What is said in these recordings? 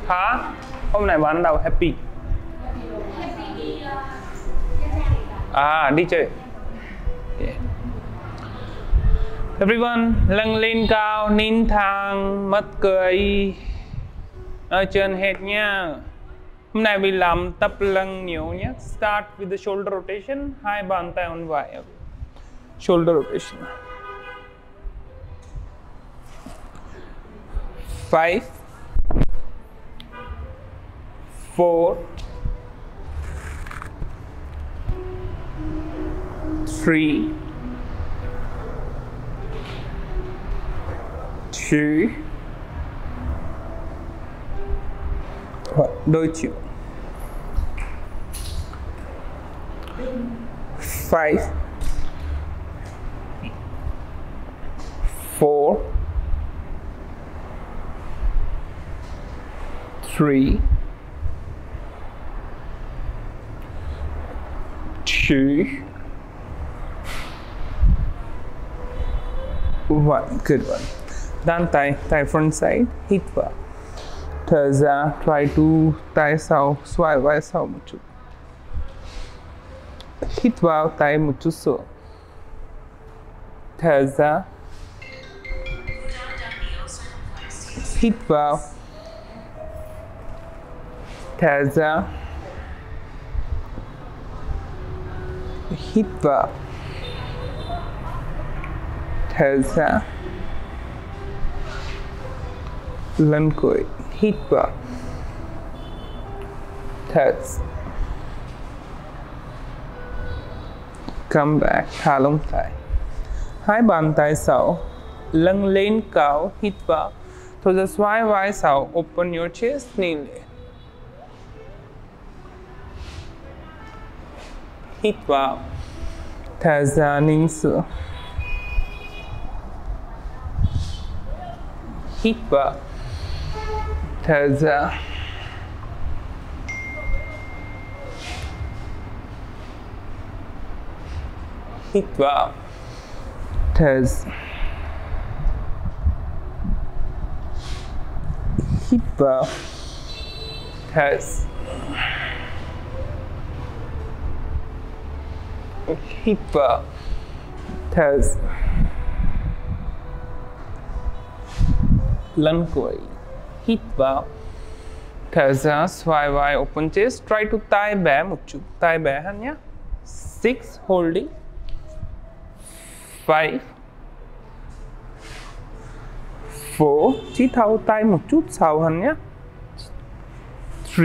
Hả? Hôm nay bạn đâu happy? À, đi chơi. Yeah. Everyone, lưng lên cao, nín thang, mắt cười. Ở chân hết nha. Hôm nay mình làm tập lưng nhiều nhé. Start with the shoulder rotation. Hai bàn tay on vai. Shoulder rotation. 5 4 3 2 đôi chiều 5 4 3 2 1. Good one. Đan tay, tay front side, hít vào. Thở ra, try to tay sau, xoay vai sau một chút. Hít vào tay một chút xuống. Thở ra. Hít vào. Thở ra. Hít vào. Thở ra. Lần cuối, hít vào. Thở. Come back, thả lỏng tay. Hai bàn tay sau, lưng lên cao, hít vào. Thở ra xoay vai sau, open your chest, kneel. Hít vào. Thở ra, nín xuống. Hít vào. Thở ra. Hít vào. Thở ra. Hít vào. Thở ra. Hít vào. Thở ra. Lần cuối, hít vào. Thở ra, xoay vai, open chest. Try to tay bé một chút, tay bé hơn nhé. 6, holding. 5 4, chỉ thâu tay một chút sau hơn nhé. 3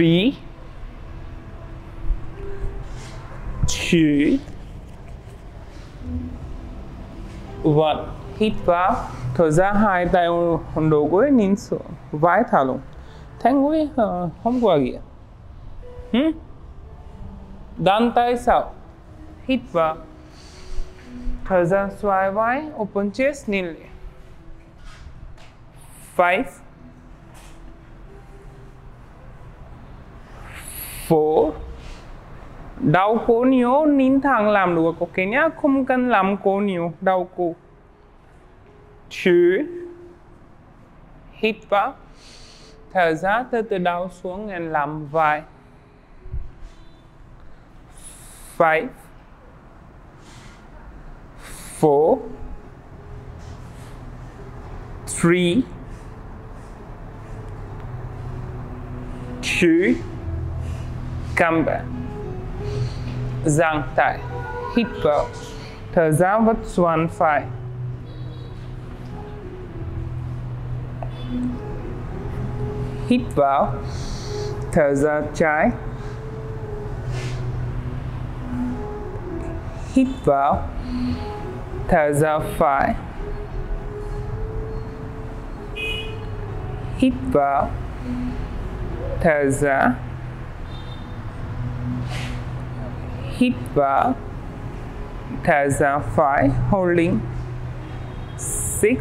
2 1. Hít vào. Thở ra, hai tay đầu gối nín xuống, vai thả lỏng. Thanh gối không qua kìa. Đan tay sau. Hít vào. Thở ra, xoay vai, open chest, nín lên. 5 4. Đau cổ nhiều, nín thẳng làm được, ok nhá, không cần làm cổ nhiều, đau cổ. 2. Hít vào. Thở ra, từ từ đau xuống and làm vai. 5 4 3 2. Come back. Giang tay. Hít vào. Thở ra, vắt xoắn phải. Hít vào. Thở ra trái. Hít vào. Thở ra phải. Hít vào. Thở ra. Hít vào. Thở ra phải. Holding. 6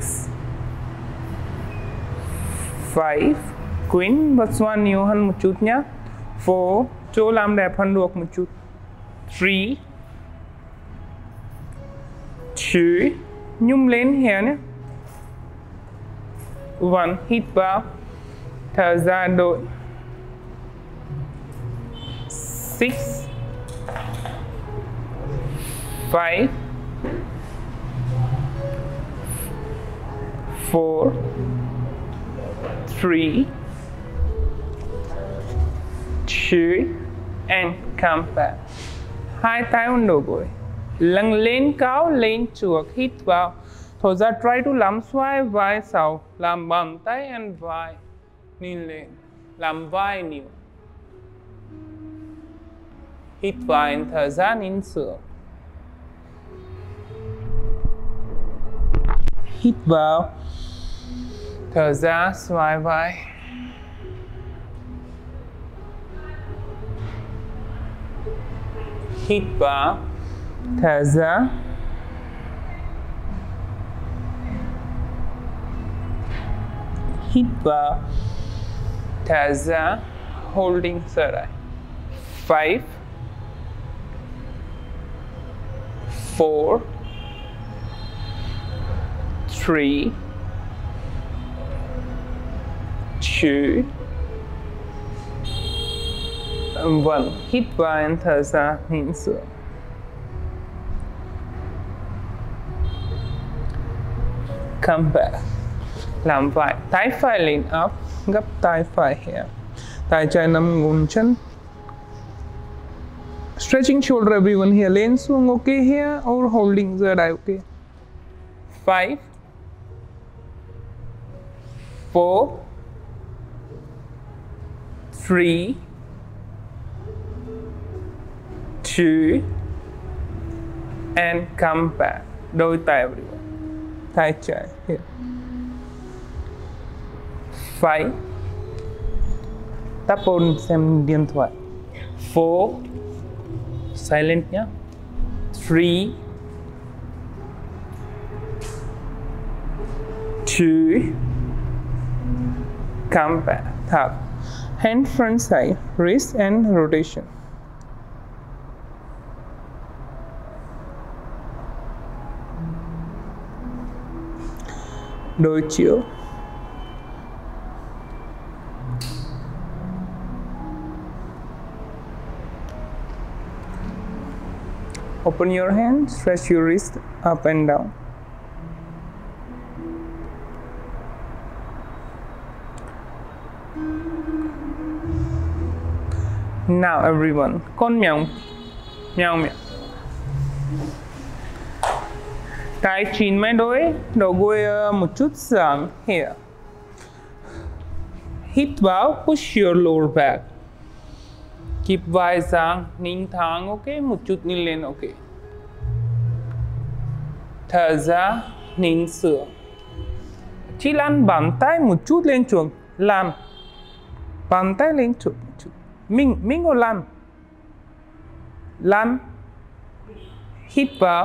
5. Queen, bật xoắn nhiều hơn một chút nhé. 4, chỗ làm đẹp hơn được một chút. 3 2, nhung lên here nhé. 1, hít vào. Thở ra đổi. 6 5 4 3 2 and come back. Hai tay ổn đầu gối, lưng lên cao lên chuột, hít vào, thở ra. Try to làm xoay vai sau, làm bàn tay and vai nhìn lên, làm vai nhiều, hít vào and thở ra nhìn xuống, hít vào, thở ra xoay vai, hít vào, thở ra, hít vào, thở ra, holding sợi lại. 5 4 3 2 1. Hít vào and thở ra nhìn xuống. Come back. Làm vai, tay phải lên up, gấp tay phải here. Tay trái nằm ngón chân. Stretching shoulder everyone here. Lên xuống okay here or holding the die okay. 5 4 3 2 and come back. Đôi tay everyone. Tay trái here. 5 tap on xem điện thoại. 4 silent nhé. 3 2 come back. Tap. Hand front side, wrist and rotation. Đôi chiều. Open your hand, stretch your wrist up and down. Now everyone, con mèo mèo mèo. Tay chín mấy đôi, đầu gối một chút giãn here. Hít vào, push your lower back. Keep vai giãn, nín thẳng, ok, một chút nín lên, ok. Thở ra, nín xuống. Chỉ làm bàn tay một chút lên chuồng, làm bàn tay lên chuồng một chút. Mình có làm, hít vào.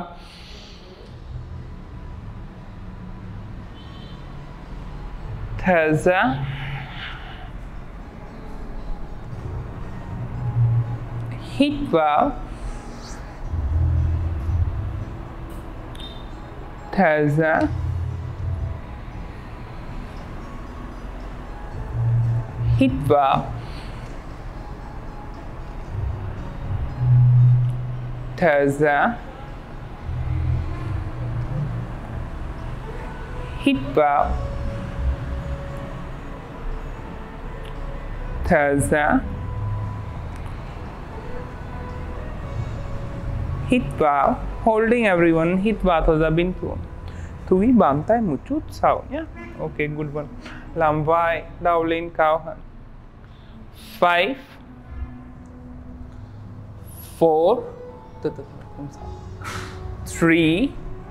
Thở ra. Hít vào. Thở ra. Hít vào. Thở ra. Hít vào. Thở ra. Hít vào. Holding everyone. Hít vào, thở ra bình thường. Chú ý bàn tay một chút sau nhé. Ok, good one. Làm vai, đầu lên cao hơn. 5 4 từ từ không sao. 3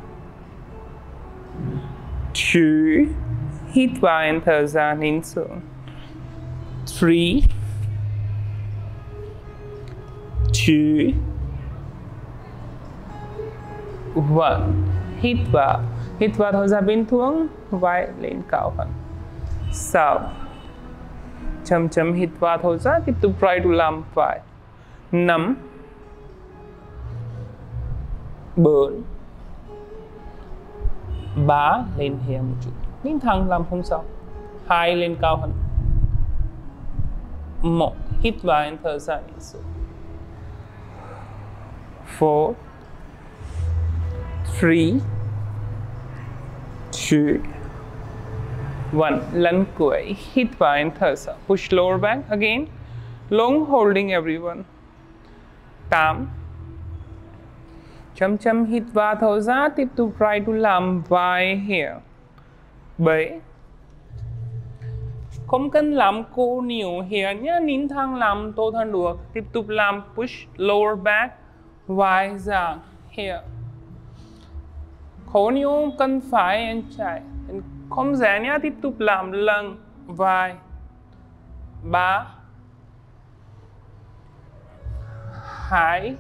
2 hít vào and thở ra nín xuống. 3 2 1. Hít vào thở ra bình thường, vai lên cao hơn. Sau chậm hít vào thở ra, tiếp tục try to làm vai. 5 4 3 lên here một chút, nín thẳng làm không sao. 2 lên cao hơn. 1 hít vào and thở ra nín xuống. 4, 3, 2, 1. Lần cuối, hít vào and thở sâu. Push lower back again. Long holding everyone. 8. Chậm chậm hít vào thở ra. Tiếp tục try to làm vai here. 7. Không cần làm cổ nhiều here nhé. Nín thẳng làm tốt hơn được. Tiếp tục làm push lower back. Vai ra here. Cổ nhiều cần phải and chạy. Không dễ nhé. Tiếp tục làm lưng vai. 3, 2,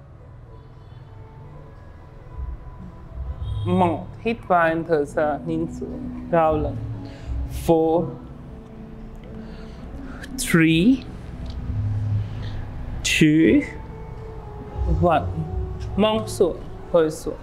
1. Hít vào and thở ra. Nín xuống. Cao lưng. 4, 3, 2, 1. Mông xuống. Hơi xuống.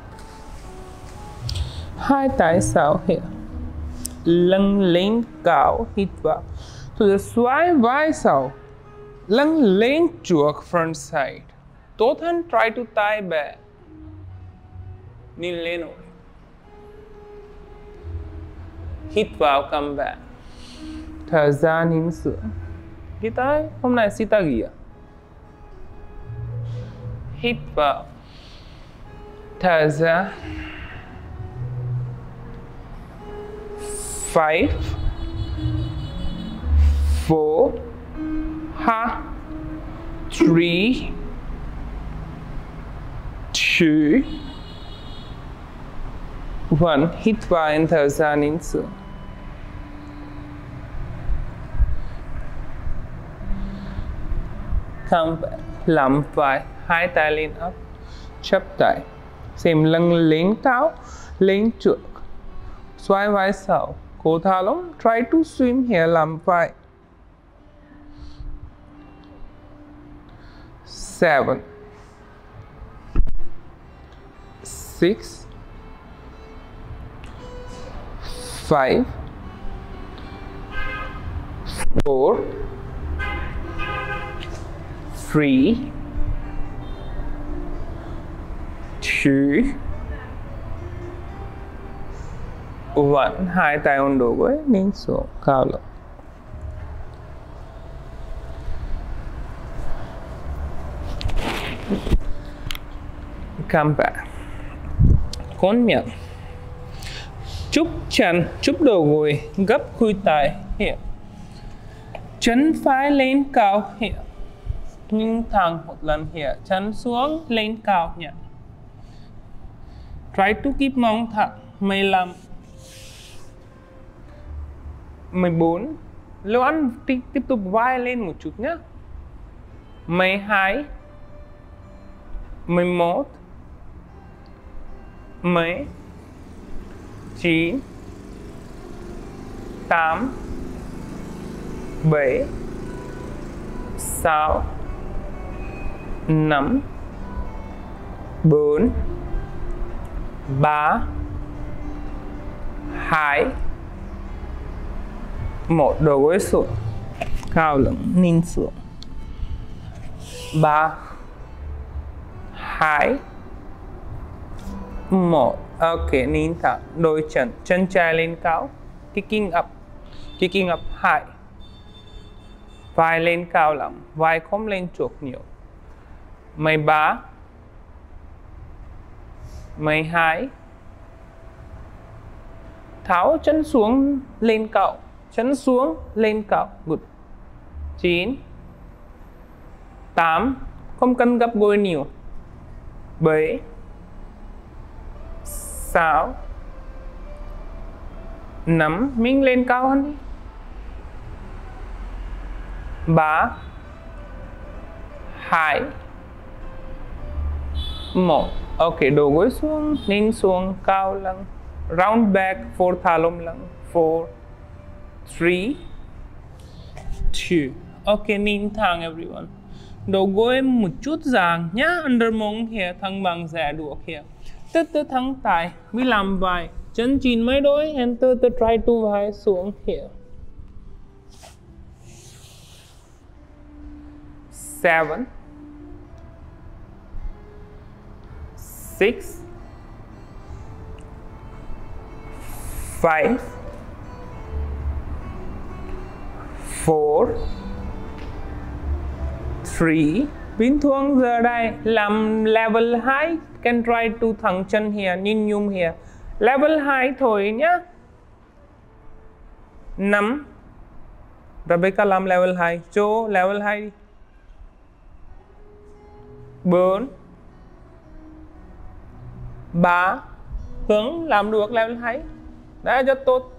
Hai tay sau here. Lưng lên cao. Hít vào. To the xoay vai sau. Lưng lên chuột front side. Tốt hơn try to tie back. Nín lên ổn. Hít vào come back. Thở ra nín xuống. Kita hôm nay sita ghiya. Hít vào. Thở ra. 5, 4, 3, 2, 1. Hít vào and thở ra nín xuống. Come back. Làm vai. Hai tay lên up. Chắp tay. Xem lưng lên cao. Lên trước. Xoay vai sau. Cổ thả lỏng. Try to swim here. Làm vai. 7, 6, 5, 4, 3, 2, 1. Hai tay ổn độ với nín xuống cao lắm. Come back. Con miệng. Chúc chân, chúc đầu gối, gấp khuỷu tay here. Chân phải lên cao here. Nhưng thẳng một lần here. Chân xuống lên cao nhé. Try to keep mông thẳng. 15, 14. Lưu ăn tiếp tục vai lên một chút nhé. 12, 11, 10, 9, 8, 7, 6, 5, 4, 3, 2, 1. Đầu gối xuống. Cao lưng nín xuống. 3, 2, 1. Ok, nín thẳng. Đôi chân. Chân trái lên cao. Kicking up. Kicking up high. Vai lên cao lắm. Vai không lên chuột nhiều. 13, 12. Tháo chân xuống lên cao. Chân xuống lên cao. Good. 9, 8. Không cần gấp gối nhiều. 7, 6, 5. Mình lên cao hơn đi. 3, 2, 1. Ok, đầu gối xuống, nín xuống, cao lưng. Round back, 4 thả lông lưng. 4, 3, 2. Ok, nín thẳng everyone. Đầu gối một chút giang nhá. Under mông here, thăng bằng rẽ đuộc here. Từ từ thăng tay, vi làm vai. Chân chín mấy đôi, and từ từ try to vai xuống here. 7, 6 5 4 3. Bình thường giờ đây làm level 2 can try to thẳng chân here, nhìn nhung here. Level 2 thôi nhá. 5. Rebecca làm level 2, cho level 2 đi. 4 3. Hướng làm được level 2. Đã rất tốt.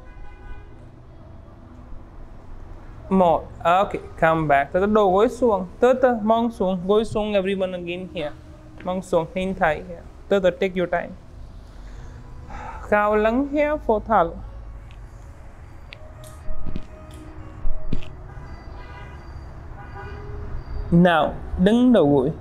1. Ok, come back. Từ đầu gối xuống. Từ từ mong xuống, gối xuống everyone again here. Mong xuống, hình thái here. Từ từ take your time. Cao lắng here for thả lỏng. Nào, đứng đầu gối.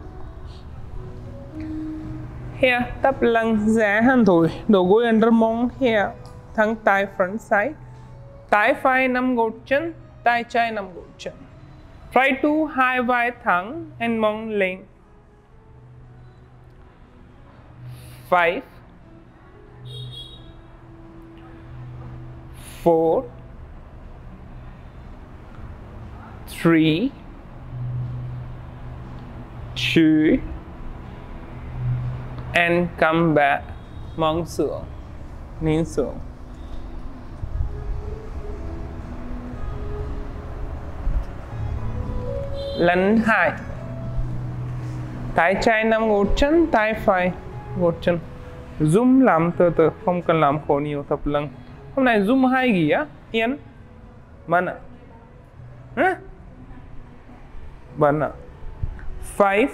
Here, tấp lưng rẽ hẳn thôi. Đầu gối under mông here. Thẳng tay front side. Tay phải nằm gột chân. Tay trái nằm gột chân. Try to hai vai thẳng and mông lên. 5 4 3 2 and come back. Mong xuống, nín xuống. Lần 2. Tay trái nằm gột chân, tay phải gột chân. Zoom làm từ từ, không cần làm khổ nhiều tập lưng. Hôm nay zoom 2 gì á? Yên. Mana? Hả? Mana? 5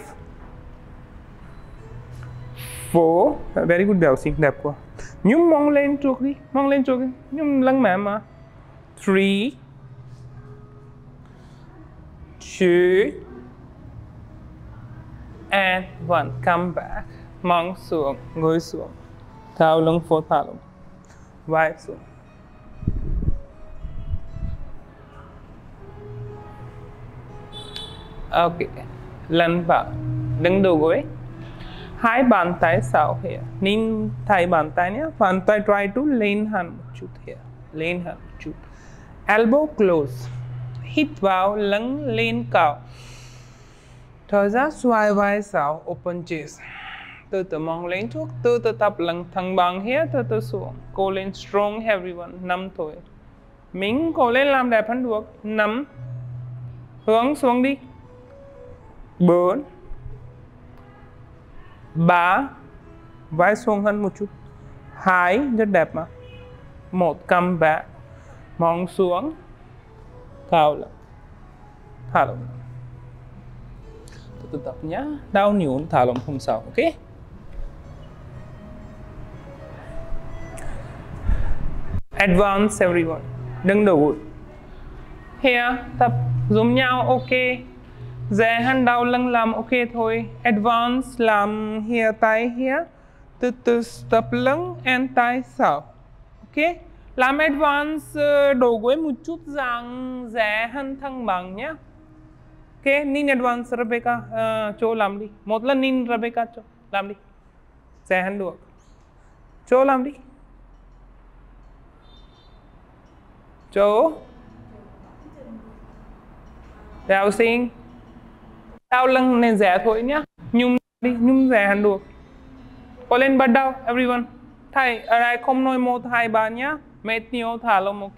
4. Very good bell sync đẹp quá. Nhúng mong lên chuột đi, mong lên chuột đi. Nhúng lưng mềm mà. 3 2 and 1. Come back. Mong xuống, ngồi xuống. Thao lưng phố thả lỏng. Vai xuống. Ok. Lần 3. Đứng đầu gối. Hai bàn tay sau here. Nín thay bàn tay nhé. Bàn tay try to lên hẳn một chút here. Lên hẳn một chút. Elbow close. Hít vào, lưng lên cao. Thở ra xoay vai sau, open chest. Từ từ mong lên trước, từ từ tập lưng thẳng bằng here, từ từ xuống. Cố lên strong everyone, 5 thôi. Mình cố lên làm đẹp hơn được. 5. Hướng xuống đi. 4 3. Vai xuống hơn một chút. 2. Rất đẹp mà. 1. Come back. Mong xuống. Thao lỏng. Thả lỏng. Từ tập nhá. Đau nhiều thả lỏng không sao. Ok. Advance everyone. Đừng đổ bụi. Here. Tập zoom nhau. Ok. Rẽ hẳn đau lưng làm ok thôi. Advance làm here tay here. Từ từ tập lưng and tay sau. Ok. Làm advance đổ gối một chút dạng rẽ hẳn thăng bằng nhé. Ok. Nín advance Rebecca cho làm đi. Một lần nín Rebecca cho làm đi. Rẽ hẳn được. Cho làm đi. Cho. Đào sinh. Đau lưng nên rẽ thôi nhá. Nhung đi, nhung rẽ hẳn được. Có lên bắt đầu, everyone. Thầy, ở đây không nói 1, 2, 3 nhá. Mệt nhiều thả lỏng ok.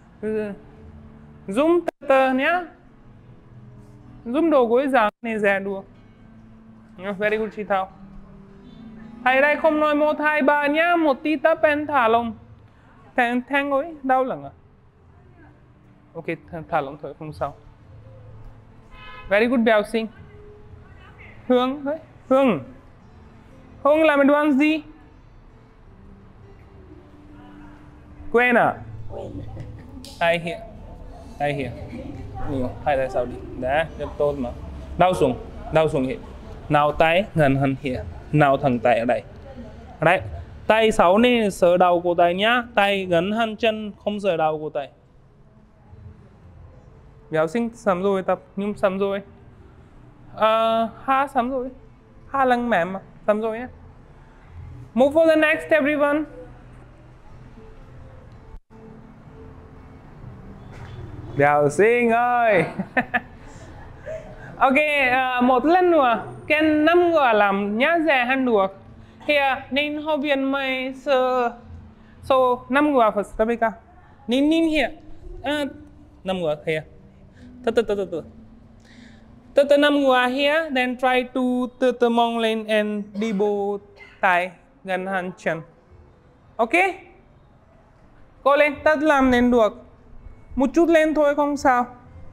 Zoom từ từ nhá. Zoom đầu gối dạng nên rẽ được. Very good chị Thảo. Thầy ở đây không nói 1, 2, 3 nhá. Một tí tấp and thả lỏng. Thang gối, đau lưng à? Ok, thả lỏng thôi, không sao. Very good bouncing. Hương, Hương. Hương làm advance gì? Quên à? Tay here. Tay here. Nhiều, hai tay sau đi. Đã, rất tốt mà. Đau xuống hiện. Nào tay gần hơn here. Nào thẳng tay ở đây. Ở đây. Tay 6 nên sờ đầu của tay nhá. Tay gần hơn chân, không sờ đầu của tay. Béo sinh sắm rồi tập, nhưng sắm rồi. Ha sắm rồi. Ha lưng mềm mà, sắm rồi nhé. Move for the next everyone. Đào Sinh ơi. Ok, một lần nữa Ken 5 người làm nhá rẻ hơn được. Here, nên học viên mày so 5 người first, tapi ka. Nín here. 5 người here. Từ 5 người here, then try to từ mong lên and đi bộ tay gần hand chân. Ok? Cô lên, ta làm nên được. Một chút lên thôi không sao.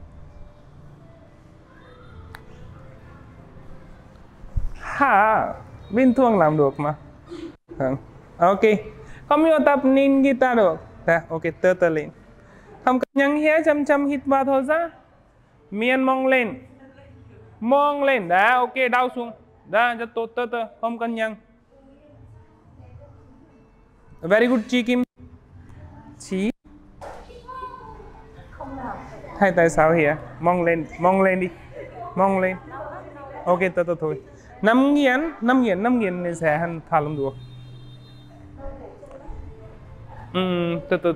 Bình thường làm được mà. Ok. Không yêu tập nín guitar được. Đã, ok, từ lên. Không cần nhăng hé chăm hít vào thôi ra. Miền mong lên. Mong lên. Đã, ok, đau xuống. Đã, rất tốt, từ, không cần nhăng. Very good, Chi Kim. Chi. Hay tại sao here? Mong lên đi. Mong lên. Ok, từ thôi. 5 nghìn nên sẽ hành thả lông được. Từ.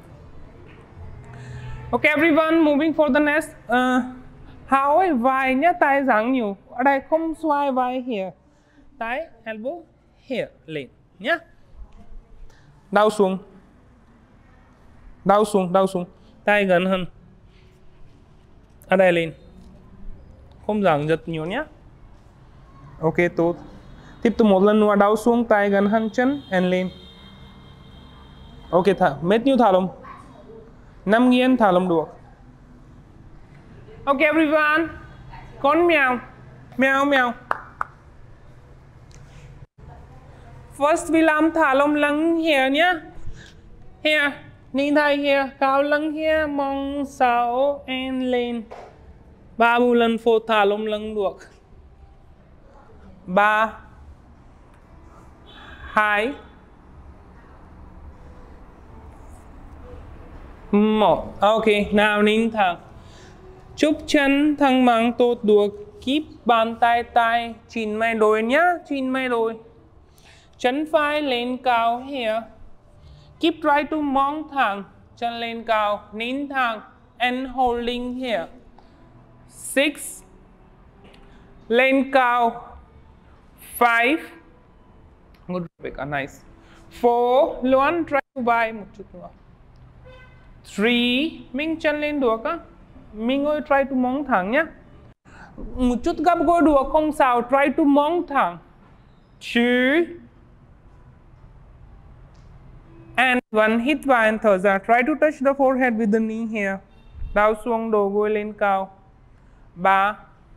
Ok, everyone, moving for the next. How ấy, vai nhá, tay giáng nhiều. Ở đây không xoay vai here. Tay, elbow, here, lên nhá. Đau xuống. Tay gần hơn. Ở đây lên. Không giáng giật nhiều nhá. Ok, tốt. Tiếp tục một lần nữa đau xuống, tay gần hand chân and lên. Ok, mệt nhiêu thả lông. 5 nghìn thả lông được. Ok, everyone. Con mèo. Mèo. First, vi làm thả lông lưng here nhá. Here. Nhìn thấy here. Cao lưng here. Mong sau and lên. 30 lần phô thả lông lưng được. 3 2 1. Ok, nào nín thẳng. Chúc chân thẳng bằng tốt được. Keep bàn tay chín mấy đôi nhá, chín mấy đôi. Chân phải lên cao here. Keep try to mong thẳng. Chân lên cao, nín thẳng and holding here. 6 lên cao. 5 good, nice. 4 luôn, try to bay một chút nữa. 3 mình chân lên được á, mình ơi try to mong thẳng nhá. Một chút gấp gối được không sao, try to mong thẳng. 2 and 1 hít vào and thở ra. Try to touch the forehead with the knee here. Đào xuống đầu gối lên cao. 3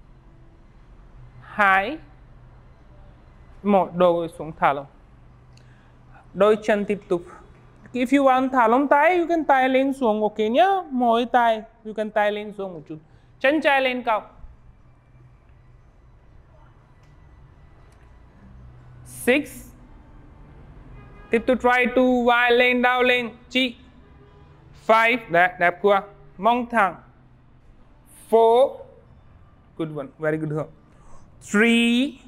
2 1, đầu gối xuống thả lỏng. Đôi chân tiếp tục. If you want thả lỏng tay, you can tay lên xuống, ok nhá. Mỗi tay, you can tay lên xuống một chút. Chân trái lên cao. 6 tiếp tục try to vai lên, đau lên. 5 đẹp quá. Mong thẳng. 4 good one, very good hơn. 3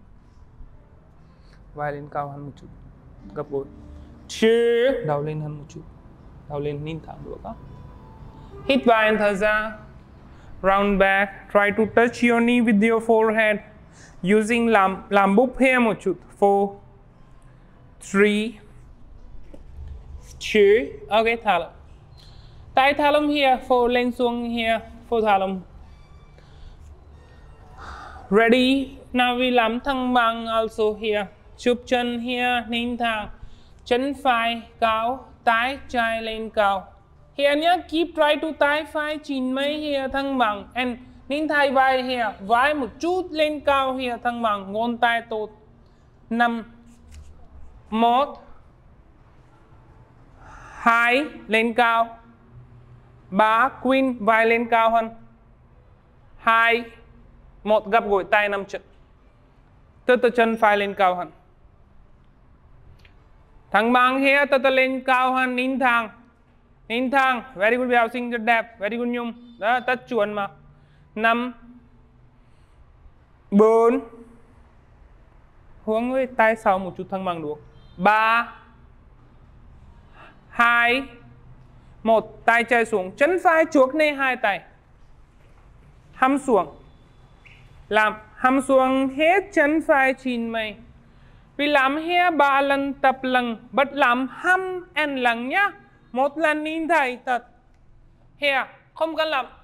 vai lên cao hơn một chút, gấp gối. 2 đầu lên hơn một chút, đầu lên nín thẳng được á. Hít vai and thở ra. Round back, try to touch your knee with your forehead using làm búp here một chút. 4 3 2 ok, thả lỏng. Tay thả lỏng here, phô lên xuống here, phô thả lỏng. Ready, now we làm thăng bằng also here. Chụp chân here, nín thẳng. Chân phải cao, tay trái lên cao. Here nhá, keep try to tay phải chín mấy here thăng bằng. And nín thay vai here, vai một chút lên cao here thăng bằng. Ngón tay tốt. 5 1 2 lên cao. 3 queen vai lên cao hơn. 2 1 gập gối tay nằm chân. Từ từ chân phải lên cao hơn. Thăng bằng here, từ từ lên cao hơn, nín thẳng. Nín thẳng, very good, Bèo Sinh rất đẹp, very good Nhung. Đó, tất chuẩn mà. 5 4 hướng với tay sau một chút thăng bằng được. 3 2 1, tay trái xuống, chân phải chuốc lên hai tay, hăm xuống, làm hăm xuống hết chân phải 90. Vì làm here 3 lần tập lần, bật làm hăm and lần nhá. Một lần nhìn thấy thật. Here, không cần làm.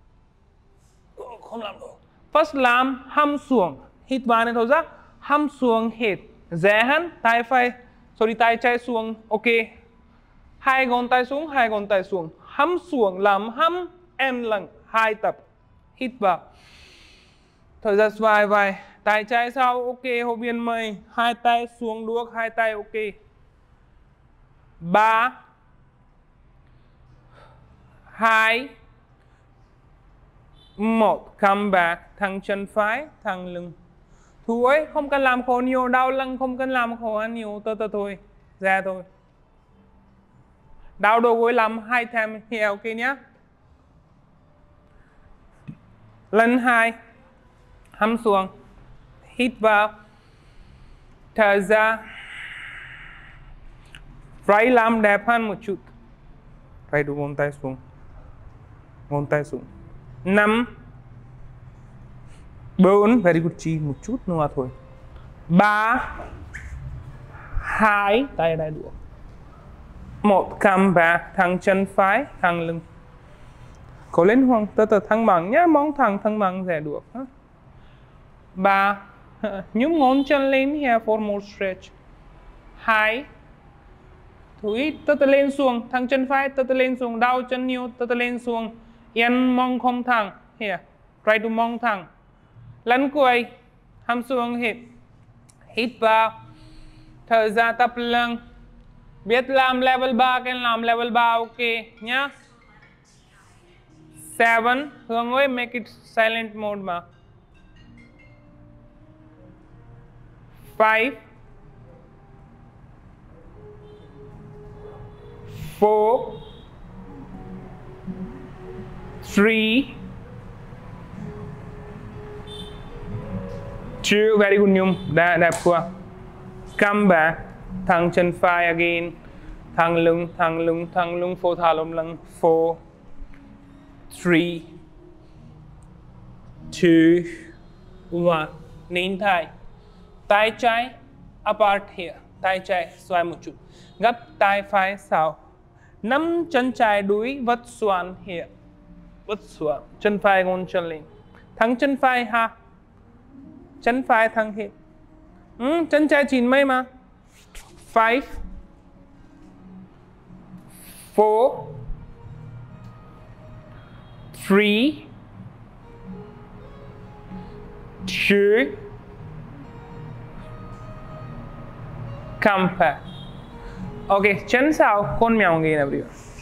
Không làm đâu. First làm hăm xuống, hít vào này thôi ra, hăm xuống hết. Dễ hơn, tay phải, sorry tay trái xuống, ok. Hai ngón tay xuống, hăm xuống, làm hăm and lần, hai tập. Hít vào. Thời gian vài, tay trái sau, ok, hộp viên mây, hai tay xuống đuốc, hai tay ok. 3 2 1, come back, thẳng chân phải, thẳng lưng. Thôi, không cần làm khổ nhiều, đau lưng không cần làm khổ nhiều, từ từ thôi, ra thôi. Đau đầu gối làm 2 time here, ok nhé. Lần 2, hăm xuống, hít vào, thở ra. Right làm đẹp hơn một chút. Right ngón tay xuống. 5 4, very good, chỉ một chút nữa thôi. 3 2, tay đây được. 1, come back, thẳng chân phải, thẳng lưng. Cố lên Hoàng, từ từ thẳng bằng nhé, mong thẳng bằng sẽ được. 3 nhúng ngón chân lên here for more stretch. 2 Thúi, từ từ lên xuống, thẳng chân phải, từ từ lên xuống, đau chân nhiều, từ từ lên xuống. Yên mong không thẳng, here, try to mong thẳng. Lần cuối, hăm xuống hít vào, thở ra tập lưng. Biết làm level 3, cái làm level 3 ok nhá. 7, Hương ơi, make it silent mode mà. 5 4 3 2, very good Nhung, đẹp quá. Come back, thẳng chân phải again, thẳng lưng, 4 thả lồng lưng, 4 3 2 1, nín thai. Tay trái apart here, tay trái xoay một chút, gấp tay phải sau, nắm chân trái đuôi vắt xoắn here, vắt xoắn, chân phải ngón chân lên, thẳng chân phải ha, chân phải thẳng here, chân trái 90 mà. 5 4 3 2 come back. Ok, chân sau con mèo ghi nào đi.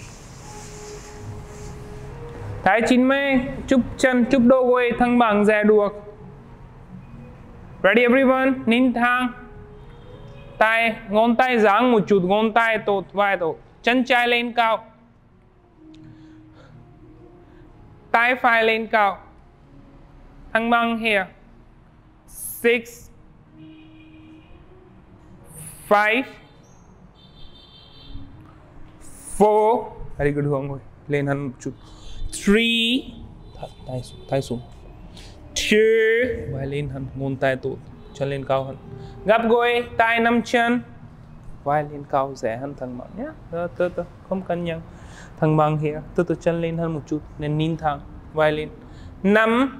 Thái 90, chụp chân, chụp đầu gối thăng bằng ra được. Ready everyone, nín thang. Tay, ngón tay giãn một chút, ngón tay tốt, vai tốt. Chân trái lên cao. Tay phải lên cao. Thăng bằng here. 6 5 4, very good Hương ơi, lên hơn một chút. 3, tay xuống. 2, vai lên hơn, ngón tay tốt, chân lên cao hơn. Gập gối, tay nắm chân, vai lên cao rẽ hơn thăng bằng nhé. Từ từ, không cần nhận. Thăng bằng here, từ từ chân lên hơn một chút, nên nín thẳng, vai lên. 5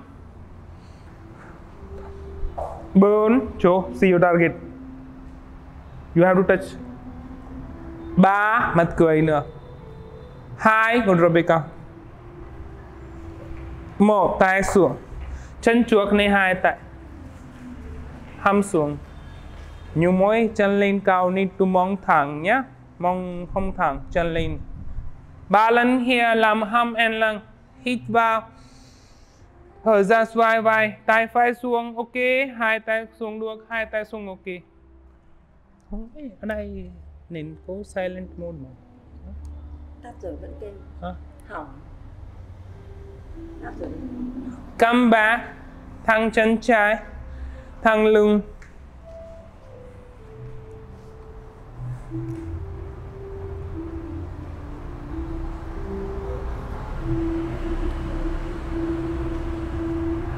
4, show, see your target. You have to touch. 3, mặt cười nữa. 2, con Rebecca. 1, tay xuống. Chân chuốc này 2 tay. Hăm xuống. Nhiều mối chân lên cao, need to mong thẳng nhé. Mong không thẳng, chân lên. 3 lần here, làm hăm and lần. Hít vào. Thở ra xoay vai, tay phải xuống, ok. 2 tay xuống được, 2 tay xuống, ok. Ở đây nên có silent mode mà. Tắt rồi vẫn kêu. Hỏng. Tắt rồi. Come back, thẳng chân trái, thẳng lưng.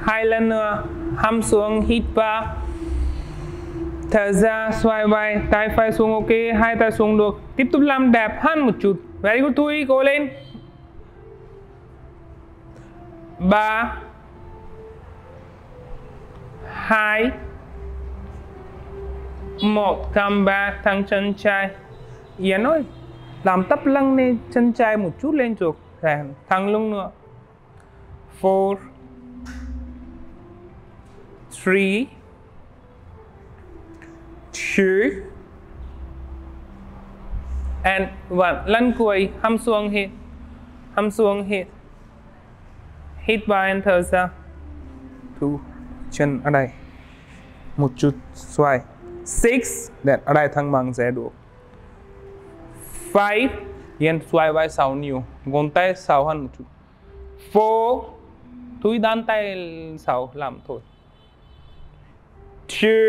2 lần nữa, hăm xuống, hít vào, thở ra, xoay vai, tay phải xuống, ok, 2 tay xuống được, tiếp tục làm đẹp hơn một chút, very good, Thui, cố lên, 3, 2, 1, come back, thẳng chân trái, Yến ơi, làm tấp lưng lên chân trái một chút lên được, thẳng lưng nữa, 4, 3, 2, and 1, lần cuối, hăm xuống hít, hít vào and thở ra, 2, chân ở đây, một chút xoay, 6, that ở đây thăng bằng sẽ được, 5, Yên xoay vai sau nhiều, ngón tay sau hơn một chút, 4, Thui đan tay sau làm thôi, 2,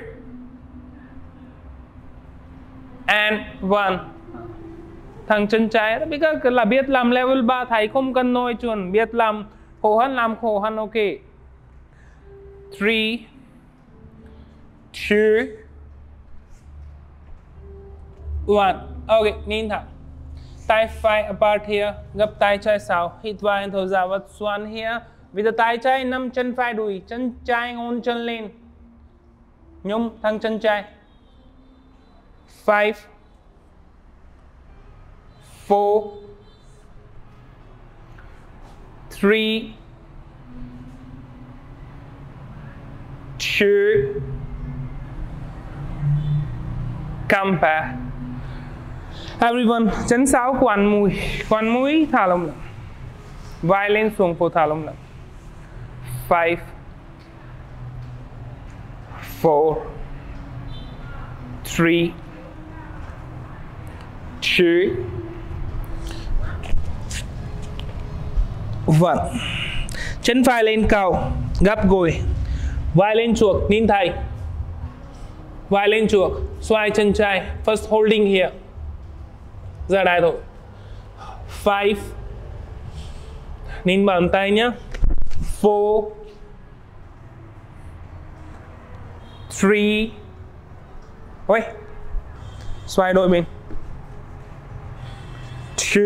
and 1, thằng chân trái bây giờ là biết làm level 3, thầy không cần nói chuyện, biết làm khổ hơn làm khổ hơn, ok, 3, 2, 1, ok, nhìn thẳng, tay phải apart here, gấp tay trái sau, hít vào and thở ra, what's one here, bây giờ tay trái nắm chân phải đùi, chân trái ngón chân lên, nhúng thằng chân trái, 5, 4, 3, 2, come back. Everyone, chân sau quằn mũi thả lỏng lỏng, vai lên xuống phố thả lỏng lỏng, 5, 4, 3, 2, 1. Chân phải lên cao, gấp gối, vai lên chuột, nhìn thầy, vai lên chuột, xoay chân trái, first holding here, ra đây thôi, 5, nhìn bàn tay nhé, 4, 3, ôi, xoay đôi bên, 2,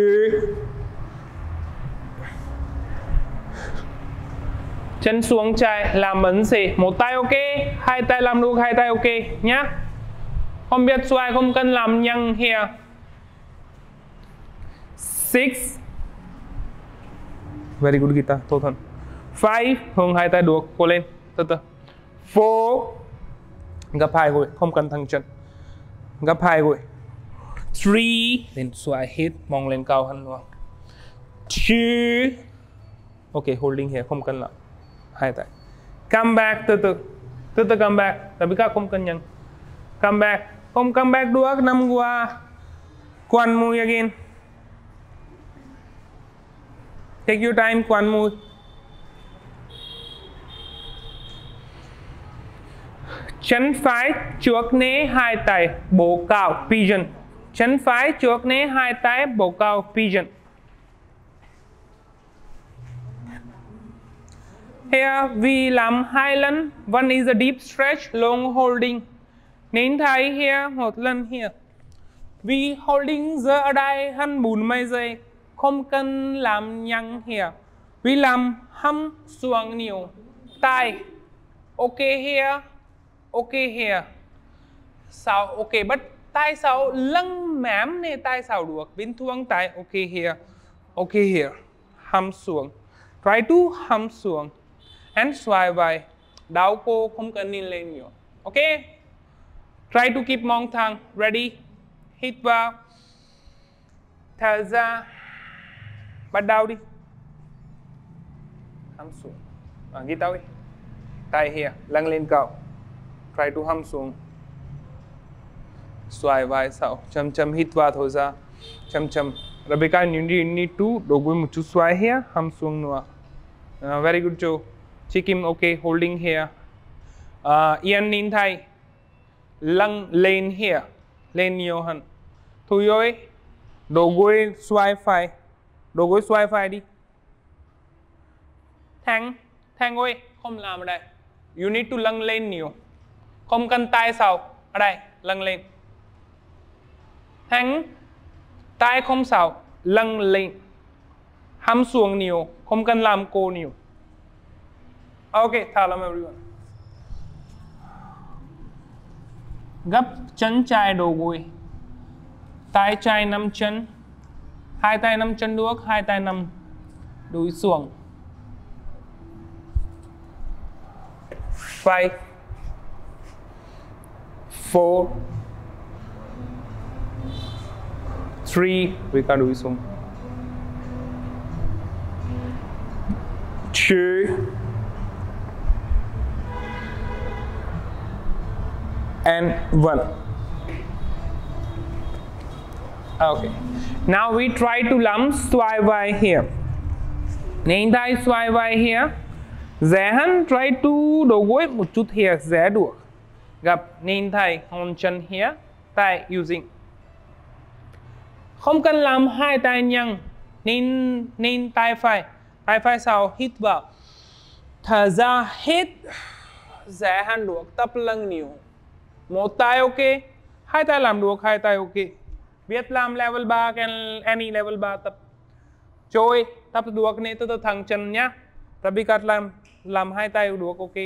chân xuống trái, làm ấn xì, một tay ok, 2 tay làm được, 2 tay ok nhá, không biết xoay không cần làm nhằng here, 6, very good Gita, tốt hơn, 5, hướng 2 tay được, cố lên, từ từ, 4, gấp 2 gối, không cần thẳng chân, gấp 2 gối, 3, then xoay hít, mong lên cao hơn nữa, 2, ok, holding here, không cần làm, 2 tay, come back, từ từ come back, tapi các không cần nhận, come back, không come back được, nằm qua, quằn mũi again, take your time, quằn mũi, chân phải trước né 2 tay, bổ cao, pigeon, chân phải trước né 2 tay, bổ cao, pigeon. Here we làm 2 lần, one is a deep stretch, long holding, nên thấy here, 1 lần here. We holding giờ ở đây hơn 40 giây, không cần làm nhằng here. We làm hăm xuống nhiều, tay, ok here, ok here, sau ok but tay sau lưng mém này tay sau được, bên thuông tay ok here, hăm xuống, try to hăm xuống, and xoay vai, đau cổ không cần nhìn lên nhiều, ok, try to keep mong thẳng, ready, hít vào, thở ra, bắt đầu đi, hăm xuống, ghi tao đi, tay here, lưng lên cao, try to hăm xuống, xoay vai sau, chậm hít vào thở ra, chậm, Rebecca, you need to dogo một chút xoay here, hăm xuống nữa, very good Joe, Chikim ok, holding here, Ian nhìn thấy, lưng lên here, lên nhiều hơn, Thui ơi, dogo xoay phải đi, thẳng, Thành ơi, không làm ở đây. You need to lâng lên nhiều. Không cần tay sau. Ở đây, lâng lên. Thành, tay không sau, lâng lên. Hăm xuống nhiều, không cần làm cô nhiều. Ok, thả lắm everyone. Gấp chân trái đầu gối. Tay trái nắm chân. Hai tay nắm chân được, hai tay nắm đùi xuống. 5 4 3 với cả đùi xuống. 2 and 1. Okay. Now we try to lump xoay vai here. Nên tay xoay vai here. Rẽ hắn try to đầu gối một chút here, rẽ được. Gặp nên thầy hòn chân here. Tay using. Không cần làm hai tay nhăn. Nên tay phải. Tay phải sau hít vào. Thở ra hít. Rẽ hắn được, tập lưng nhiều. Một tay ok. Hai tay làm được, hai tay ok. Biết làm level 3, any level 3 tập. Trôi, tập được nên tôi thẳng chân nhá. Tập bị cắt làm hai tay được ok.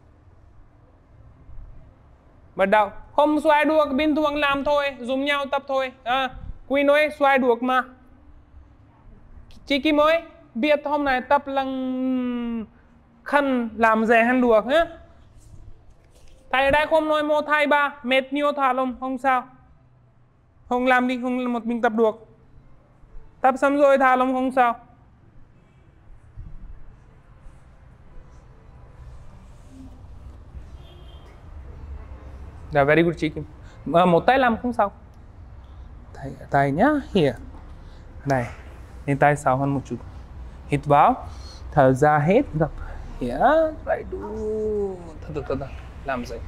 Bắt đầu. Không xoay được, bình thường làm thôi. Dùng nhau tập thôi. Queen ơi, xoay được mà. Chị Kim ơi, biết hôm nay tập lăng khăn làm rẻ hơn được nhé. Thầy ở đây không nói 1, 2, 3. Mệt nhiều thả lông, không sao. Không làm đi, không một mình tập được. Tập xong rồi thả lông không sao. Yeah, very good chị Kim. Một tay làm không sao. Tay nhá, here. Này, nên tay sau hơn một chút. Hít vào, thở ra hết, gặp. Here, right do. Thật. Làm gì?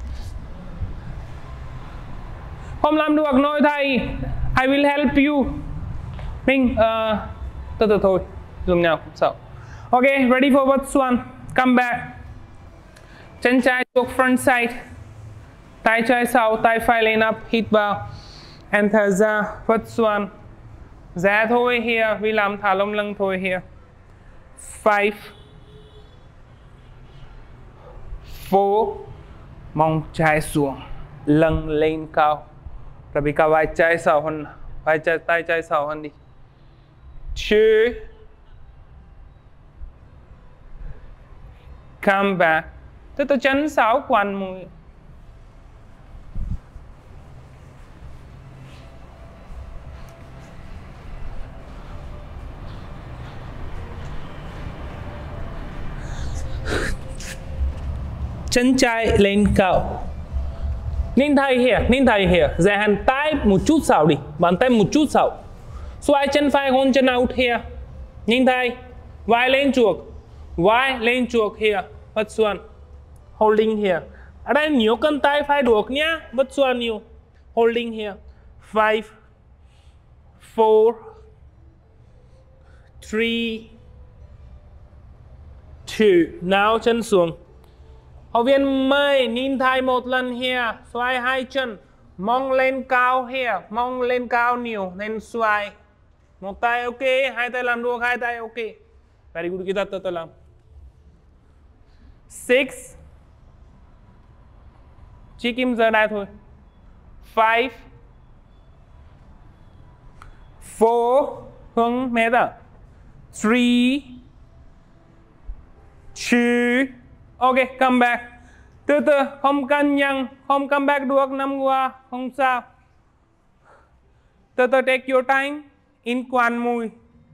Không làm được nói thầy. I will help you. Mình, từ thôi. Dùng nhau, so. Ok, ready for what's one. Come back. Chân trái chuộc front side. Tay trái sau, tay phải lên up, hít vào. And thở ra, what's one. Rẽ thôi here, vì làm thả lông lưng thôi here. 5 4 mông trái xuống, lưng lên cao. Rồi bị cả vai trái sau hơn, tay trái sau hơn đi. 2 come back. Tức là chân sau quằn mũi. Chân trái lên cao. Nên thầy here. Rẽ hẳn tay một chút sau đi. Bàn tay một chút sau. Xoay chân phải hôn chân out here. Nên thầy. Vai lên chuộc here. What's one? Holding here. Ở đây nhiều cân tay phải được nhá. What's one nhiều? Holding here. 5 4 3 2. Now chân xuống. Học viên mời nhìn thầy một lần here. Xoay hai chân. Mong lên cao here. Mong lên cao nhiều nên xoay. Một tay ok. Hai tay làm được. Hai tay ok. Very good. Kita tự làm. 6. Chỉ kim giờ đây thôi. 5 4 hướng mẹ ta. 3 2. Ok, come back. Từ từ, không cần nhăn, không come back được, nằm qua, không sao. Từ từ, take your time, in quan mũi.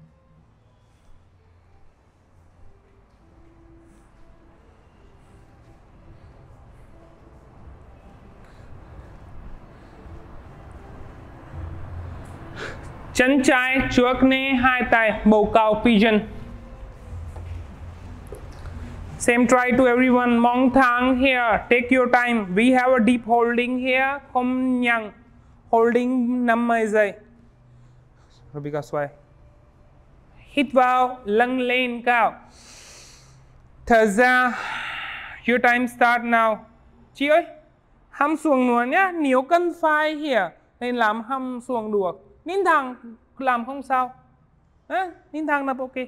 Chân trái, trước nè, hai tay, bầu cao, pigeon. Same try to everyone. Mong thang here. Take your time. We have a deep holding here. Không nhăn. Holding 50 giây. Rebecca xoay. Hít vào. Lưng lên cao. Thở ra. Your time start now. Chị ơi, hăm xuồng nữa nhá. Nếu cần phải here nên làm hăm xuồng được. Nín thẳng làm không sao. Nín thẳng là ok.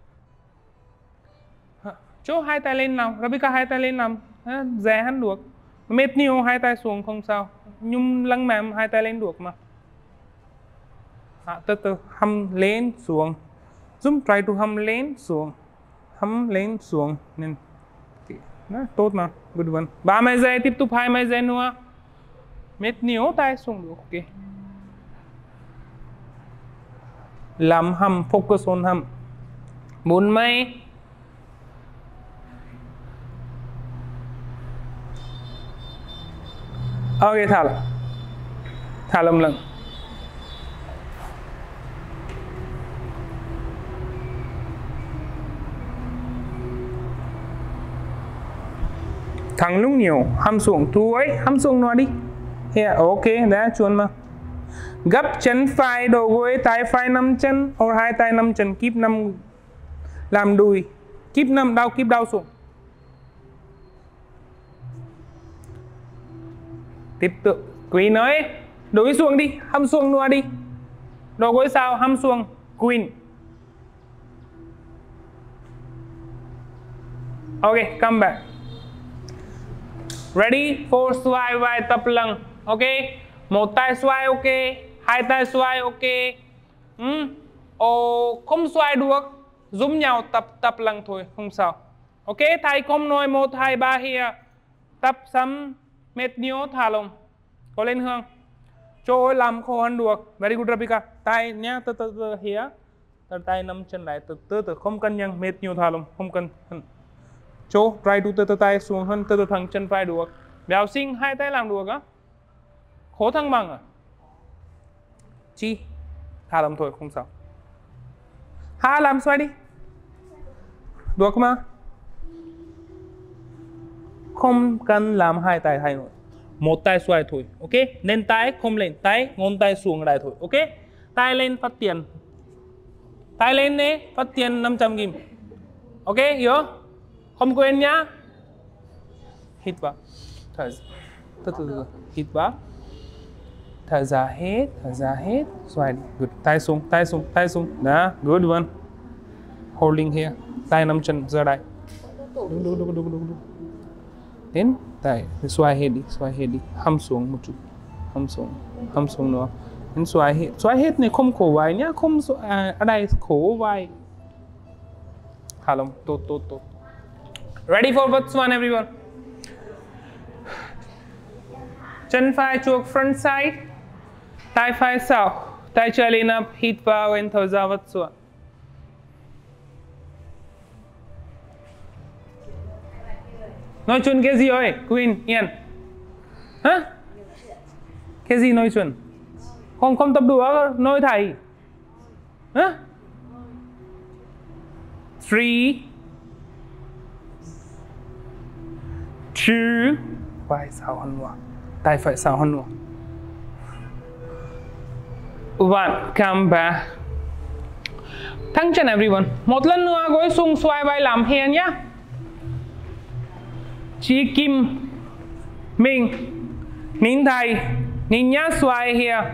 Chỗ hai tay lên nào. Rebecca hai tay lên làm. Dễ hắn được. Mệt nhiều hai tay xuống không sao. Nhưng lưng mềm hai tay lên được mà. Từ từ hăm lên xuống. Zoom try to hăm lên xuống. Hăm lên xuống nên tốt mà. Good one. 30 giây tiếp tục 20 giây nữa. Mệt nhiều tay xuống được. Ok. Làm hăm, focus on hăm. 4 mấy. Ok, thả lỏng. Thả lỏng lưng. Thẳng lúc nhiều, hăm xuống thu ấy, hăm xuống nó đi. Here, ok, đã chuồn mà. Gấp chân phải, đầu gối, tay phải 5 chân, hoặc hai tay 5 chân, keep 5, làm đùi, keep 5 đau, keep đau xuống. Tiếp tục, Queen ơi, đuổi xuống đi, hăm xuống nữa đi. Đầu gối sao, hăm xuống, Queen. Ok, come back. Ready for xoay vai tập lưng. Ok, một tay xoay ok, hai tay xoay ok. Không xoay được, giúp nhau tập lưng thôi, không sao. Ok, thầy không nói 1, 2, 3 here. Tập xong, mệt nhiều thả lỏng. Có lên Hương. Chỗ làm khó hơn được. Very good Rebecca. Tay nhá, từ here. Tay nắm chân lại, từ không cần nhăng, mệt nhiều thả lỏng, không cần. Chỗ try to từ tay xuống hơn, từ thẳng chân phải được. Béo sinh hai tay làm được á. Khó thăng bằng à? Chi? Thả lỏng thôi, không sao. Làm xoay đi. Được mà. Không cần làm hai tay hay nữa. Một tay xoay thôi, ok? Nên tay không lên, tay ngón tay xuống lại thôi, ok? Tay lên phát tiền. Tay lên đấy, phát tiền 500 nghìn. Ok, hiểu? Không quên nhá. Hít vào. Thở từ hít vào. Thở ra hết, xoay đi. Good. Tay xuống, tay xuống. Đó, good one. Holding here. Tay nắm chân ra đây. Đúng. Đến tay xoay hết đi, hăm xuống một chút, hăm xuống nữa. Đến xoay hết này không khổ vai nhá, không ở đây khổ vai. Thả lỏng, tốt. Ready for what's one everyone? Chân phải chuộc front side, tay phải sau, tay trái lên up, hít vào and thở ra what's one. Nói chuyện cái gì ơi, Queen, Yên? Hả? Cái gì nói chuyện? Không tập đùa, nói thầy. Hả? 3, 2, vai sao hơn nữa, tay phải sao hơn nữa. 1, come back. Thăng chân everyone. Một lần nữa gối xuống xoay vai làm here nhá. Chị Kim mình nín thầy nín nhá xoay here.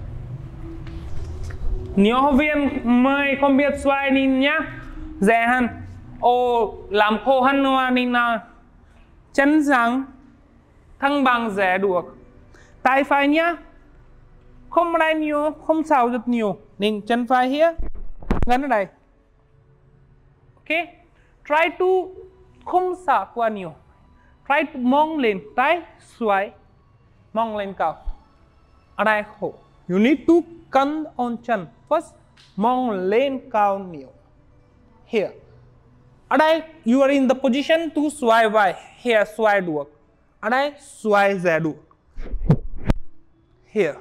Nếu học viên mới không biết xoay nín nhá, dễ hơn. Làm khô hơn nữa nín nào. Chân răng thăng bằng dễ được. Tay phải nhá, không lại nhiều, không sao rất nhiều, nên chân phải here gần ở đây. Ok, try to không xả qua nhiều. Try to mong lên, tay xoay, mong lên cao. Ở đây khổ. You need to cân on chân. First, mong lên cao nhiều. Here. Ở đây, you are in the position to xoay vai. Here, xoay được. Ở đây, xoay dễ được. Here.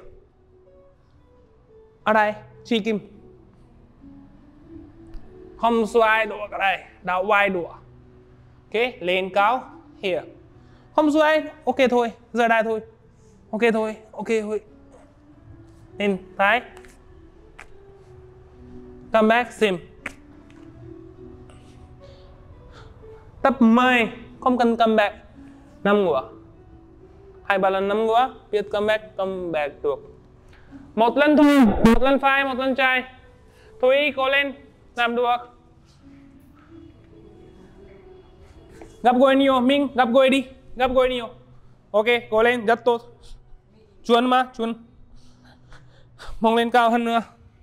Ở đây, chị Kim. Không xoay được ở đây. Đảo vai được. Ok, lên cao. Here. Không xoay, ok thôi. Giờ đây thôi. Ok thôi. Lên, tay. Come back, sim. Tấp mây, không cần come back. Nằm ngửa. 2-3 lần nằm ngửa, biết come back được. Một lần thôi, một lần phải, một lần trái. Thôi cố lên, làm được. Gấp gối nhiều, Minh, gấp gối đi, gấp gối nhiều. Ok, cố lên, rất tốt. Chuồn mà, chuồn. Mông lên cao hơn nữa.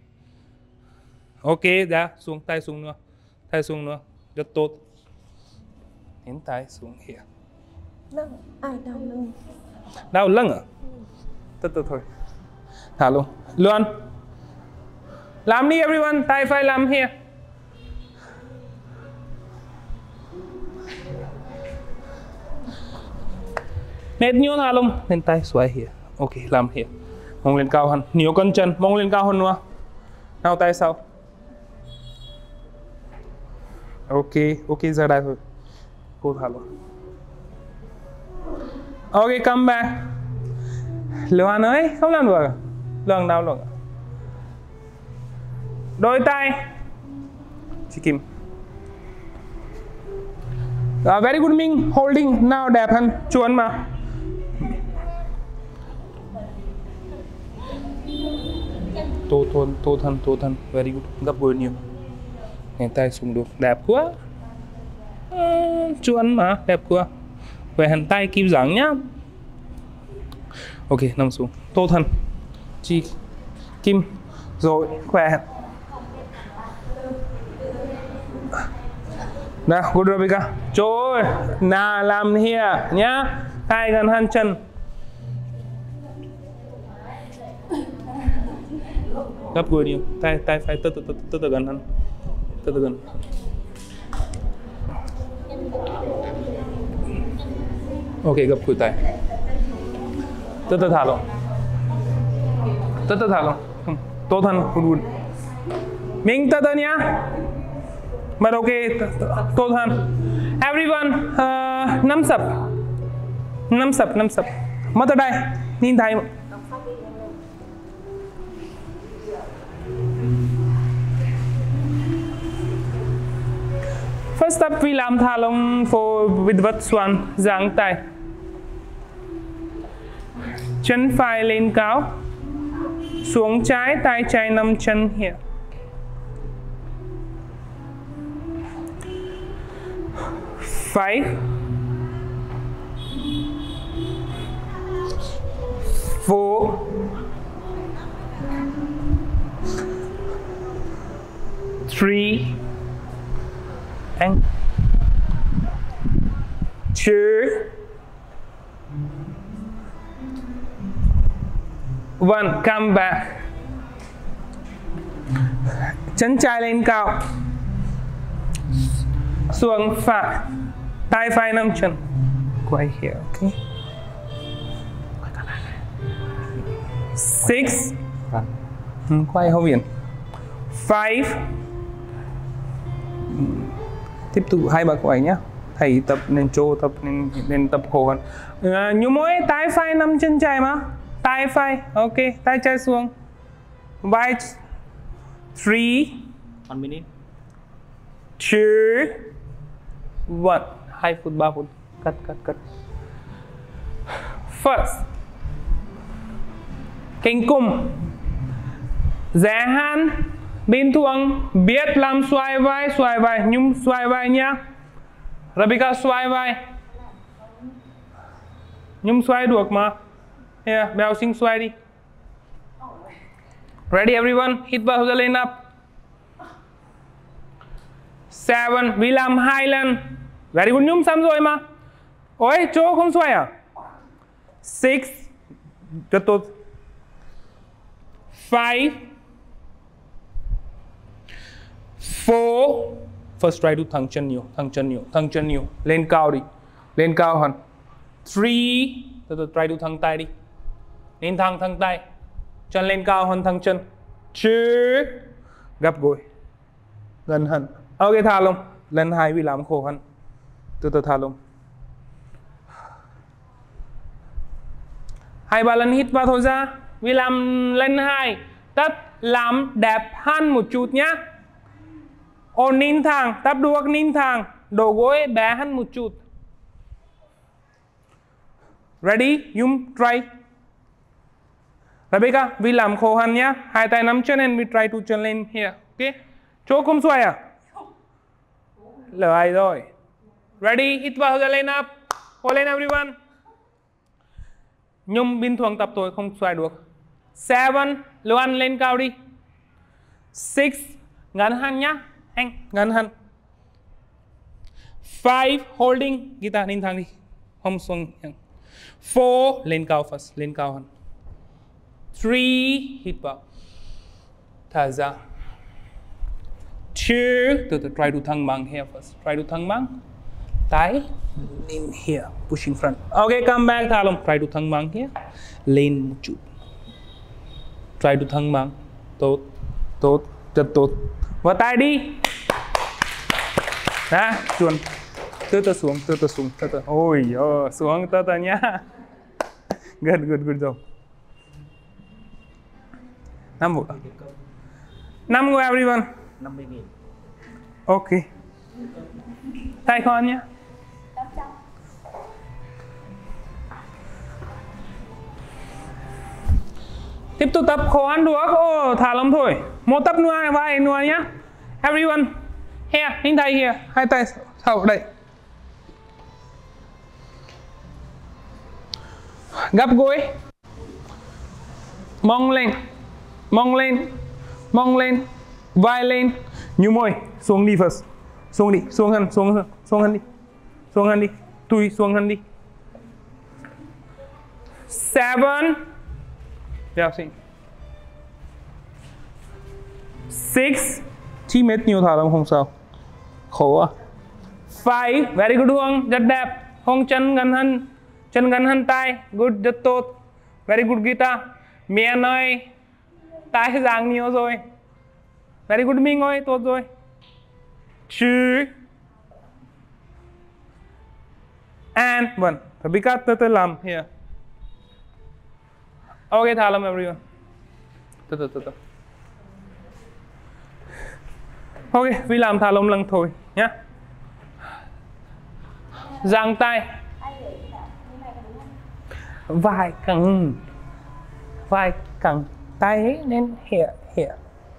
Ok, đã, xuống, tay xuống nữa. Tay xuống nữa, rất tốt. Đến tay xuống here. Ai đau lưng? Đau lưng à? Từ từ thôi. Thả luôn. Luôn. Làm đi everyone, tay phải làm here. Nét nhiều thả luôn. Lên tay xoay here. Ok, làm here. Mông lên cao hơn. Nhiều con chân, mông lên cao hơn nữa. Nào tay sau. Ok, ok ra đây thôi. Cô thả luôn. Ok, come back. Luan ơi, không làm được. Luan đau luôn. Đôi tay. Chị Kim. Very good Minh, holding now đẹp hơn. Chuồn mà. Tô thân. Very good. Gấp gối nhiều. Ngay tay xuống được. Đẹp quá. Chuồn mà, đẹp quá. Về hành tay kim giảng nhá. Ok, nằm xuống. Tô thân. Chi Kim. Rồi, khỏe. Nào, good Rebecca. Trời ơi, nào làm here nhá. Tay gần hand chân. Gấp gối nhiều. Tay phải từ gần hơn. Từ gần. Ok, gấp cùi tay. Từ thả luôn. Từ thả luôn. Tốt hơn, good. Mình từ nhá. But ok, tốt hơn. Everyone, năm sập. Mất ở đây, nhìn thấy. First step, we làm thả lỏng for Vidvat Swan, giang tay. Chân phải lên cao. Xuống trái, tay trái nằm chân here. 5 4 3 and 2 1. Come back. Chân trái lên cao. Xuống phải. Tay phải nằm chân. Quay here, okay? 6. Quay hậu biển. 5. Tiếp tục 2-3 quay nhé. Thầy tập nên trô, tập nên tập khổ hơn. Như mỗi tay phải nằm chân trái mà. Tay phải, ok, tay trái xuống. 5 3 1 minute 2 1. 2 phút 3 phút. Cắt. First. Cánh cung. Rẽ hand bình thường, biết làm xoay vai, nhung xoay vai nhá. Rebecca xoay vai. Nhung xoay được mà. Here, Bèo Sinh xoay đi. Ready everyone? Hít vào ra lên up. 7. Vì làm 2 lần. Very good, nhung xong rồi mà. Ôi, chỗ không xoay à? 6. Rất tốt. 5 4. First try to thẳng chân nhiều. Lên cao đi. Lên cao hơn. 3. Try to thẳng tay đi. Nên thẳng tay. Chân lên cao hơn thẳng chân. 2. Gấp gối. Gần hơn. Ok, thả lỏng. Lần 2 vì làm khổ hơn. Từ thả lỏng. 2-3 lần hít vào thôi ra. Vì làm lần 2. Tất làm đẹp hơn một chút nhá. Ổn nín thẳng, tập được nín thẳng. đầu gối bé hơn một chút. Ready? Yum try. Rebecca, vì làm khổ hơn nhá. Hai tay nắm chân and we try to chân lên here. Ok? Chỗ không xoay à? Lỡ ai rồi. Ready? Hít vào rồi lên up. Hold lên everyone. Nhưng bình thường tập tôi không xoay được. 7, Luan lên cao đi. 6, ngắn hơn nhá. Anh, ngắn hơn. 5, holding. Kita lên thang đi. Không xuống. 4, lên cao first. Lên cao hơn. 3, hít vào. Thở ra. 2, từ từ try to thăng bằng here first. Try to thăng bằng. Tay lên here, pushing front. Okay, come back, thả lỏng. Try to thăng bằng here. Lên một chút. Try to thăng bằng. Tốt, tốt, rất tốt. Vào tay đi. Đó, chuồn. Từ từ xuống, từ từ xuống, từ từ. Ôi, xuống từ từ nhá. Good, good, good job. 5 vụ. 5 người everyone. 50.000. Ok. Tay con nhé. Tiếp tục tập khó ăn được. Thả lỏng thôi. Một tập nữa vai nữa nhé. Everyone. Here, hình tay here. Hai tay sau đây. Gấp gối. Mông lên. Mông lên. Mông lên. Vai lên. Như môi. Xuống đi first. Xuống đi. Xuống hơn. Xuống hơn. Xuống hơn đi. Xuống hơn đi. Tùy xuống hơn đi. 7. Dạ xin. 6. Chỉ mệt nhiều thả lỏng không sao. Khổ à. 5. Very good Hương. Rất đẹp. Hông chân gần hơn. Chân gần hơn tay. Good. Rất tốt. Very good Gita. Miệng ơi. Tay giang nhiều rồi. Very good Minh ơi. Tốt rồi. 2. And 1. Rebecca từ làm here. Ok, thả lỏng everyone. Từ từ. Ok, vì làm thả lỏng lần thôi nhé. Giang tay. Vai cẳng. Vai cẳng tay lên here.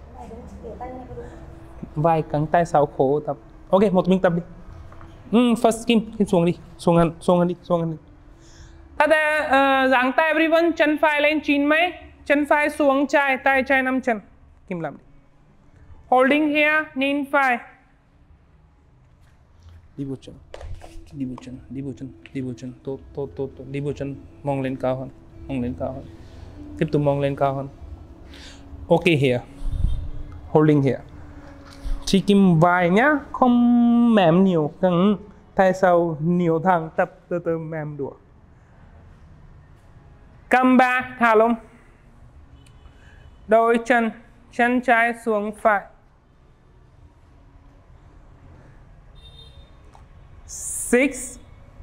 Vai cẳng tay sau khổ tập. Ok, một mình tập đi. First Kim xuống đi. Xuống hơn đi. Thật ra giang tay everyone. Chân phải lên chín mấy. Chân phải xuống chai. Tay chai 5 chân. Kim làm đi. Holding here, nhìn phải. Đi bộ chân. Tốt. Đi bộ chân. Mong lên cao hơn. Tiếp tục mong lên cao hơn. Ok here. Holding here. Chỉ kim vai nhá. Không mềm nhiều. Căng. Tay sau nhiều thẳng. Tập từ mềm đùa. Come back. Thả lỏng. Đôi chân. Chân trái xuống phải. 6.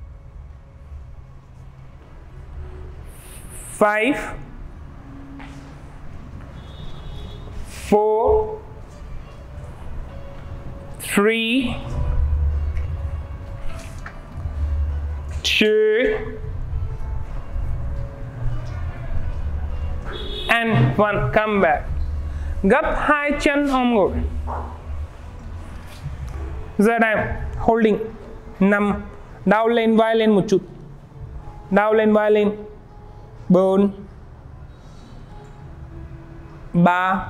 5. 4. 3. 2. And 1. Come back. Gấp hai chân ôm ngồi. Giờ đây, holding. 5. Đau lên vai lên một chút. Đau lên vai lên. 4. 3.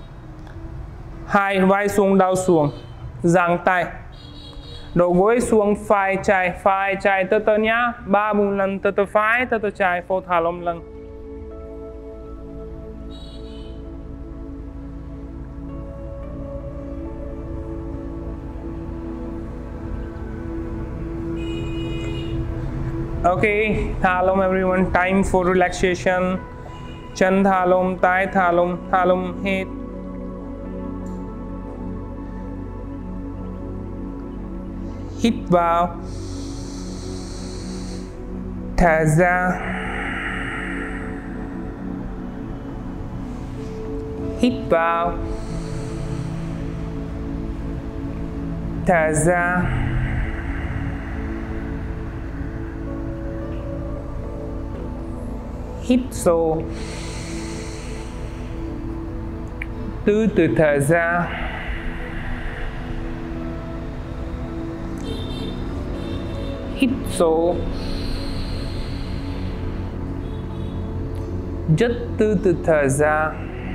2. Vai xuống đau xuống. Giang tay. Đầu gối xuống phải chạy từ từ nhá. 3-4 lần từ từ phải từ từ chạy. Phô thả lỏng lần. Okay, thả lỏng everyone. Time for relaxation. Chân thả lỏng, tay thả lỏng hết. Hít vào. Thở ra. Hít vào. Thở ra. Hít sâu. Từ từ thở ra. Hít sâu. Rất từ từ thở ra.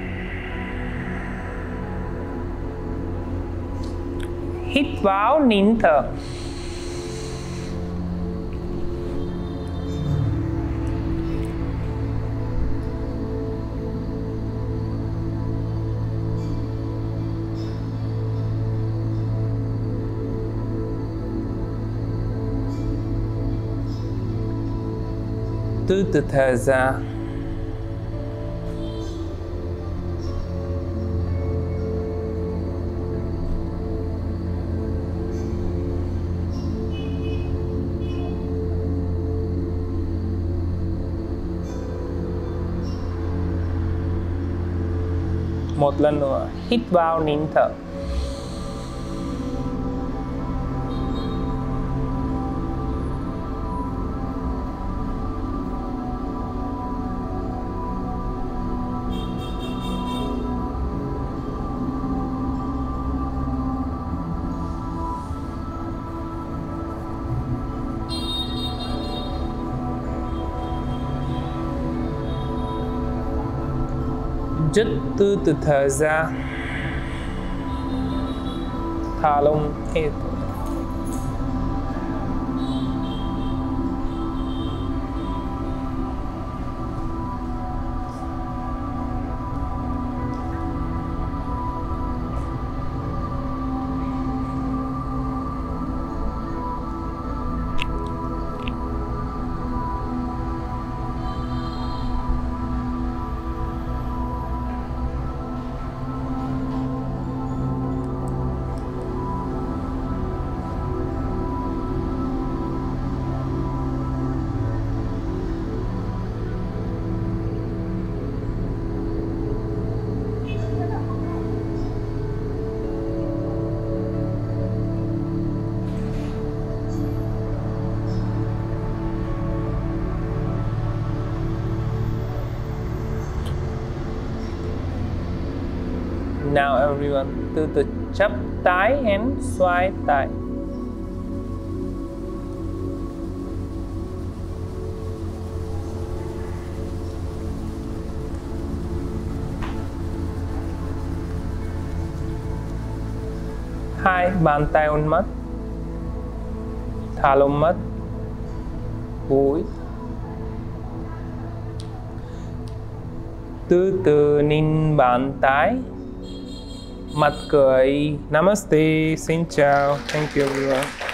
Hít vào, nín thở. Từ từ thở ra. Một lần nữa, hít vào, nín thở. Rất từ từ thở ra. Thả lỏng hết. Now everyone, từ từ chắp tay and xoay tay. Hai bàn tay ôn mắt. Thả lỏng mắt. Mũi. Từ từ nín bàn tay. Mặt cười. Namaste. Xin chào. Thank you everyone.